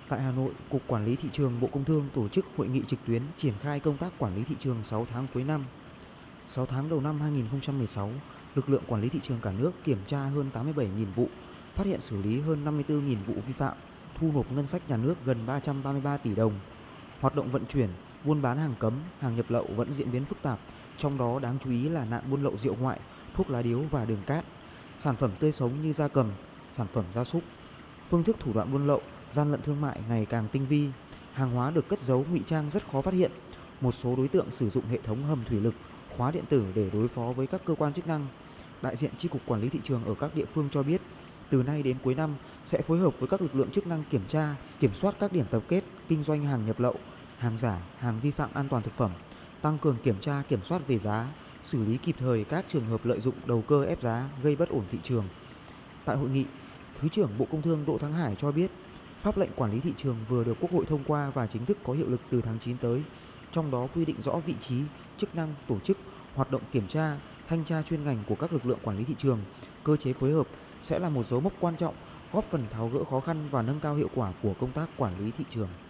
Tại Hà Nội, Cục Quản lý Thị trường Bộ Công Thương tổ chức hội nghị trực tuyến triển khai công tác quản lý thị trường 6 tháng cuối năm. 6 tháng đầu năm 2016, lực lượng quản lý thị trường cả nước kiểm tra hơn 87.000 vụ, phát hiện xử lý hơn 54.000 vụ vi phạm, thu nộp ngân sách nhà nước gần 333 tỷ đồng. Hoạt động vận chuyển, buôn bán hàng cấm, hàng nhập lậu vẫn diễn biến phức tạp, trong đó đáng chú ý là nạn buôn lậu rượu ngoại, thuốc lá điếu và đường cát, sản phẩm tươi sống như gia cầm, sản phẩm gia súc. Phương thức thủ đoạn buôn lậu, gian lận thương mại ngày càng tinh vi, hàng hóa được cất giấu ngụy trang rất khó phát hiện. Một số đối tượng sử dụng hệ thống hầm thủy lực, khóa điện tử để đối phó với các cơ quan chức năng. Đại diện Chi cục Quản lý thị trường ở các địa phương cho biết, từ nay đến cuối năm sẽ phối hợp với các lực lượng chức năng kiểm tra, kiểm soát các điểm tập kết kinh doanh hàng nhập lậu, hàng giả, hàng vi phạm an toàn thực phẩm, tăng cường kiểm tra kiểm soát về giá, xử lý kịp thời các trường hợp lợi dụng đầu cơ ép giá gây bất ổn thị trường. Tại hội nghị, Thứ trưởng Bộ Công Thương Đỗ Thắng Hải cho biết, pháp lệnh quản lý thị trường vừa được Quốc hội thông qua và chính thức có hiệu lực từ tháng 9 tới, trong đó quy định rõ vị trí, chức năng, tổ chức, hoạt động kiểm tra, thanh tra chuyên ngành của các lực lượng quản lý thị trường. Cơ chế phối hợp sẽ là một dấu mốc quan trọng, góp phần tháo gỡ khó khăn và nâng cao hiệu quả của công tác quản lý thị trường.